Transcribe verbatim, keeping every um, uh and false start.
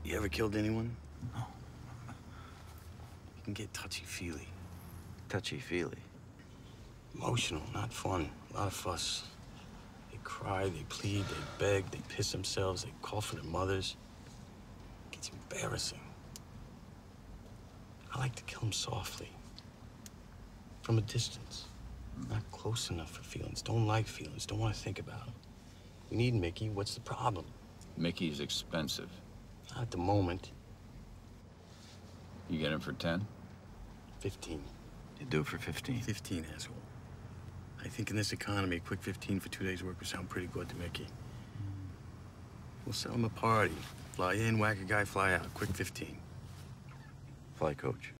You ever killed anyone? No. You can get touchy-feely. Touchy-feely? Emotional, not fun. A lot of fuss. They cry, they plead, they beg, they piss themselves, they call for their mothers. It gets embarrassing. I like to kill them softly. From a distance. Not close enough for feelings. Don't like feelings. Don't want to think about them. We need Mickey. What's the problem? Mickey's expensive. Not at the moment. You get him for ten? Fifteen. You do it for fifteen? Fifteen, asshole. I think in this economy, a quick fifteen for two days' work would sound pretty good to Mickey. We'll sell him a party. Fly in, whack a guy, fly out. Quick fifteen. Fly coach.